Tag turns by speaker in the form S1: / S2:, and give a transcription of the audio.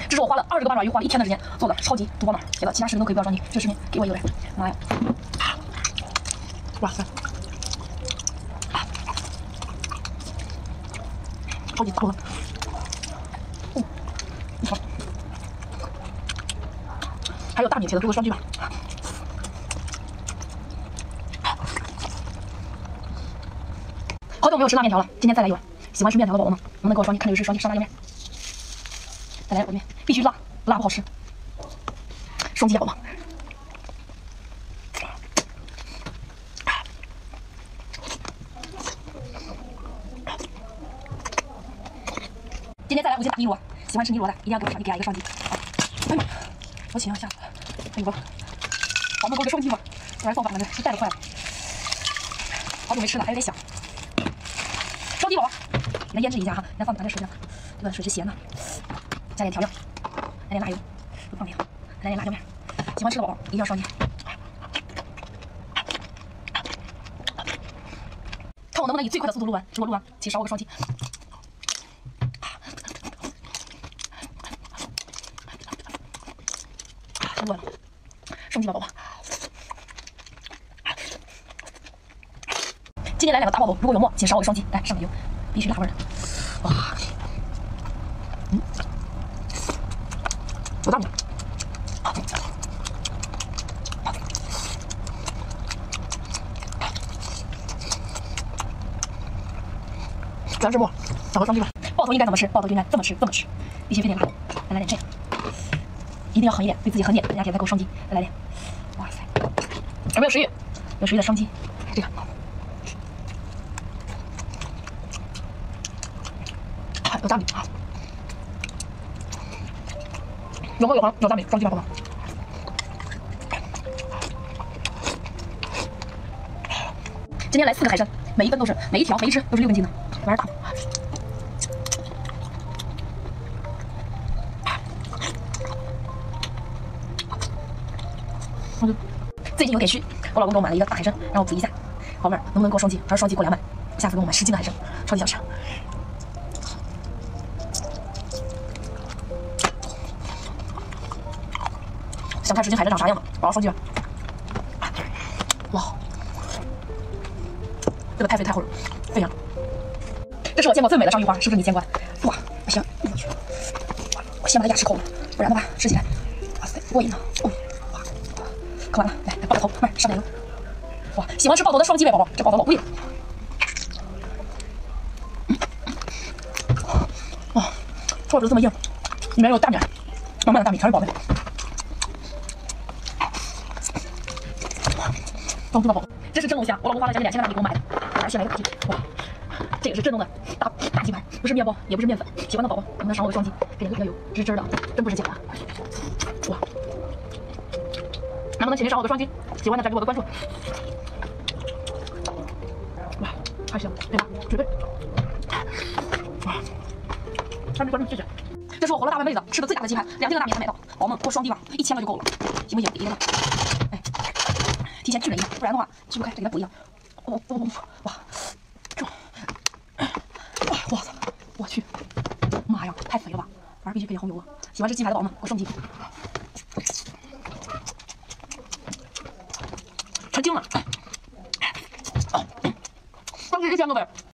S1: 这是我花了20个八爪鱼，花了1天的时间做的超级毒爆面，觉得其他视频都可以不要着急，这个视频给我一个人，妈呀！哇塞，超级大。还有大米茄子做的双拼吧。好久没有吃辣面条了，今天再来一碗。喜欢吃面条的宝宝们，能不能给我双击？看这个是双击沙拉油面。再来我的面，必须辣，不辣不好吃。双击宝宝。今天再来5斤大尼罗，喜欢吃尼罗的一定要给我双击，给俺一个双击。哎呀，我请下。哎呦，宝宝给我个双击吧，不然放反了这带都坏了。好久没吃了，还有点想。双击宝宝，给它腌制一下哈，再放咱这水上，这个水是咸的，加点调料，来点辣油，不放点，来点辣椒面。喜欢吃的宝宝一定要双击。看我能不能以最快的速度录完，如果录完，请少我个双击。录完了，双击吧宝宝。今天来2个大爆头，如果有沫，请少我个双击。来上点油，必须辣味的。哇，有大米，全是沫，找个双击吧。爆头应该怎么吃？爆头应该这么吃，这么吃，必须非得辣。再来点这样，一定要狠一点，对自己狠点。人家给再给我双击，再来点。哇塞，有没有食欲？有食欲的双击，这个。有大米啊，有黄有黄有大米，双击吧宝宝。今天来4个海参，每一根都是每一条每一只都是6根筋的，玩大。最近有点虚，我老公给我买了一个大海参，让我补一下。宝贝儿，能不能给我双击？还是双击过200？下次给我买10斤的海参，超级想吃。想看10斤海参长啥样吗？宝宝双击吧。哇，这个太肥太厚了，非常。这是我见过最美的章鱼花，是不是你见过？哇，不行，我先把它牙齿抠了，不然的话吃起来，哇塞，不过瘾呢。哦，哇，抠完了，来爆个头，快上点油。哇，喜欢吃爆头的双击呗，宝宝，这爆头老贵了。哇，做的这么硬，里面有大米，满满的大米，全是宝贝。双击吧宝宝，这是真龙虾，我老公花了将近2000的大米给我买的，还是先来个大鸡。哇，这也是正宗的大鸡排，不是面包，也不是面粉。喜欢的宝宝能不能赏我个双击，给点个油，汁汁的，真不是假的。哇，能不能请您赏我个双击？喜欢的再给我个关注。哇，还行，对吧？绝对。哇，关注谢谢。这是我活了大半辈子吃的最大的鸡排，2斤的大米才买到，宝宝们给我双击吧，1000个就够了，行不行？给一个吧。哎，提前拒人一下，不然的话吃不开，再给它补一样。哇，这，哇塞，我去，妈呀，太肥了吧！反正必须给点红油啊！喜欢吃鸡排的宝宝们，给我双击。成精了。